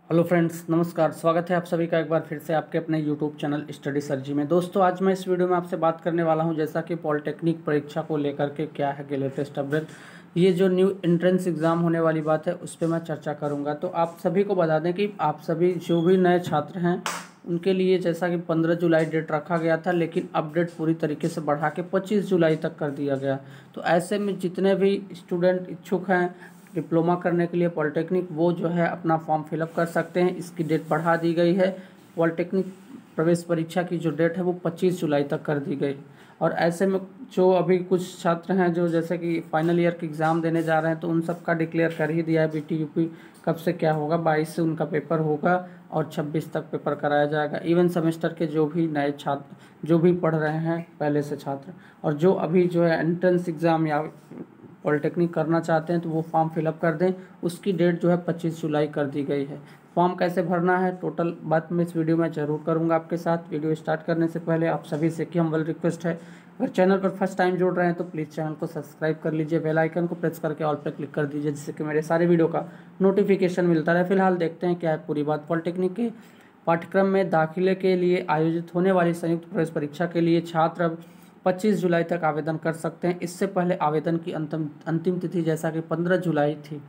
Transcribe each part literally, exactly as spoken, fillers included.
Hello friends, नमस्कार। स्वागत है आप सभी का एक बार फिर से आपके अपने YouTube channel study sir ji में। दोस्तों, आज मैं इस वीडियो में आपसे बात करने वाला हूं जैसा कि पॉलिटेक्निक परीक्षा को लेकर के क्या है कि लेटेस्ट अपडेट, ये जो न्यू एंट्रेंस एग्ज़ाम होने वाली बात है उस पर मैं चर्चा करूंगा। तो आप सभी को बता दें कि आप सभी जो भी नए छात्र हैं उनके लिए जैसा कि पंद्रह जुलाई डेट रखा गया था, लेकिन अपडेट पूरी तरीके से बढ़ा के पच्चीस जुलाई तक कर दिया गया। तो ऐसे में जितने भी स्टूडेंट इच्छुक हैं डिप्लोमा करने के लिए पॉलिटेक्निक, वो जो है अपना फॉर्म फिलअप कर सकते हैं। इसकी डेट बढ़ा दी गई है। पॉलिटेक्निक प्रवेश परीक्षा की जो डेट है वो पच्चीस जुलाई तक कर दी गई। और ऐसे में जो अभी कुछ छात्र हैं जो जैसे कि फाइनल ईयर के एग्ज़ाम देने जा रहे हैं, तो उन सब का डिक्लेयर कर ही दिया है बी टी यू पी कब से क्या होगा। बाईस से उनका पेपर होगा और छब्बीस तक पेपर कराया जाएगा। इवन सेमेस्टर के जो भी नए छात्र जो भी पढ़ रहे हैं पहले से छात्र, और जो अभी जो है एंट्रेंस एग्ज़ाम या पॉलिटेक्निक करना चाहते हैं तो वो फॉर्म फिलअप कर दें। उसकी डेट जो है पच्चीस जुलाई कर दी गई है। फॉर्म कैसे भरना है टोटल बात मैं इस वीडियो में ज़रूर करूंगा आपके साथ। वीडियो स्टार्ट करने से पहले आप सभी से कि हम्बल रिक्वेस्ट है, अगर चैनल पर फर्स्ट टाइम जुड़ रहे हैं तो प्लीज़ चैनल को सब्सक्राइब कर लीजिए, बेल आइकन को प्रेस करके ऑल पर क्लिक कर दीजिए, जिससे कि मेरे सारे वीडियो का नोटिफिकेशन मिलता रहे। फिलहाल देखते हैं क्या है पूरी बात। पॉलिटेक्निक के पाठ्यक्रम में दाखिले के लिए आयोजित होने वाली संयुक्त प्रवेश परीक्षा के लिए छात्र अब पच्चीस जुलाई तक आवेदन कर सकते हैं। इससे पहले आवेदन की अंतिम अंतिम तिथि जैसा कि पंद्रह जुलाई थी।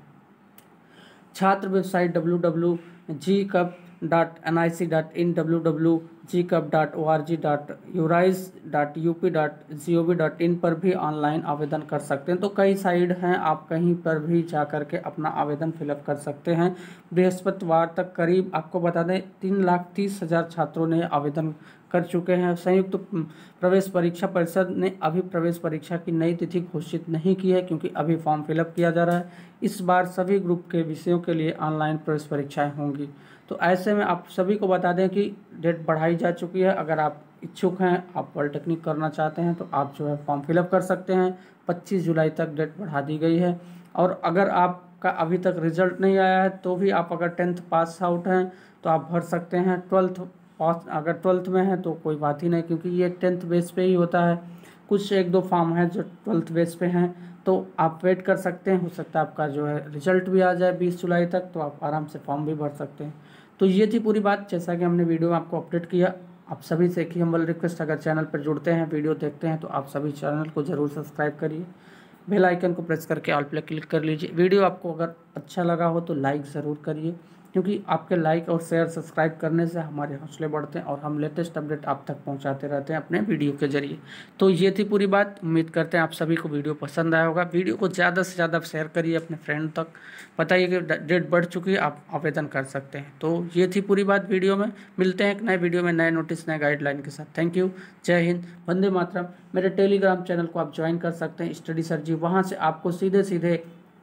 छात्र website W W JEE cup dot N I C dot in, W W JEE cup dot O R G dot urise dot U P dot G O V dot in पर भी ऑनलाइन आवेदन कर सकते हैं। तो कई site हैं, आप कहीं पर भी जा कर के अपना आवेदन फिलअप कर सकते हैं। बृहस्पतिवार तक करीब आपको बता दें तीन लाख तीस हज़ार छात्रों ने आवेदन कर चुके हैं। संयुक्त प्रवेश परीक्षा परिषद ने अभी प्रवेश परीक्षा की नई तिथि घोषित नहीं की है, क्योंकि अभी फॉर्म फिलअप किया जा रहा है। इस बार सभी ग्रुप के विषयों के लिए ऑनलाइन प्रवेश परीक्षाएं होंगी। तो ऐसे में आप सभी को बता दें कि डेट बढ़ाई जा चुकी है। अगर आप इच्छुक हैं, आप पॉलिटेक्निक करना चाहते हैं, तो आप जो है फॉर्म फिलअप कर सकते हैं। पच्चीस जुलाई तक डेट बढ़ा दी गई है। और अगर आपका अभी तक रिजल्ट नहीं आया है तो भी आप अगर टेंथ पास आउट हैं तो आप भर सकते हैं। ट्वेल्थ पास अगर ट्वेल्थ में है तो कोई बात ही नहीं, क्योंकि ये टेंथ बेस पे ही होता है। कुछ एक दो फॉर्म है जो ट्वेल्थ बेस पे हैं, तो आप वेट कर सकते हैं। हो सकता है आपका जो है रिजल्ट भी आ जाए बीस जुलाई तक, तो आप आराम से फॉर्म भी भर सकते हैं। तो ये थी पूरी बात, जैसा कि हमने वीडियो में आपको अपडेट किया। आप सभी से एक ही हम्बल रिक्वेस्ट, अगर चैनल पर जुड़ते हैं, वीडियो देखते हैं, तो आप सभी चैनल को ज़रूर सब्सक्राइब करिए, बेल आइकन को प्रेस करके ऑल पे क्लिक कर लीजिए। वीडियो आपको अगर अच्छा लगा हो तो लाइक ज़रूर करिए, क्योंकि आपके लाइक और शेयर सब्सक्राइब करने से हमारे हौसले बढ़ते हैं और हम लेटेस्ट अपडेट आप तक पहुंचाते रहते हैं अपने वीडियो के जरिए। तो ये थी पूरी बात। उम्मीद करते हैं आप सभी को वीडियो पसंद आया होगा। वीडियो को ज़्यादा से ज़्यादा शेयर करिए अपने फ्रेंड तक, बताइए कि डेट बढ़ चुकी है, आप आवेदन कर सकते हैं। तो ये थी पूरी बात वीडियो में। मिलते हैं एक नए वीडियो में नए नोटिस नए गाइडलाइन के साथ। थैंक यू, जय हिंद, वंदे मातरम। मेरे टेलीग्राम चैनल को आप ज्वाइन कर सकते हैं, स्टडी सर जी। वहाँ से आपको सीधे सीधे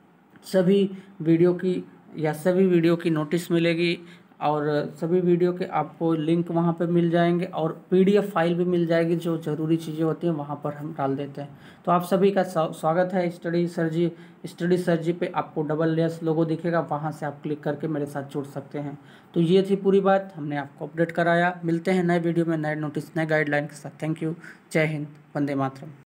सभी वीडियो की या सभी वीडियो की नोटिस मिलेगी, और सभी वीडियो के आपको लिंक वहाँ पे मिल जाएंगे, और पीडीएफ फाइल भी मिल जाएगी। जो ज़रूरी चीज़ें होती हैं वहाँ पर हम डाल देते हैं। तो आप सभी का स्वागत है study sir ji. Study sir ji पे आपको डबल लेस लोगो दिखेगा, वहाँ से आप क्लिक करके मेरे साथ जुड़ सकते हैं। तो ये थी पूरी बात, हमने आपको अपडेट कराया। मिलते हैं नए वीडियो में नए नोटिस नए गाइडलाइन के साथ। थैंक यू, जय हिंद, वंदे मातरम।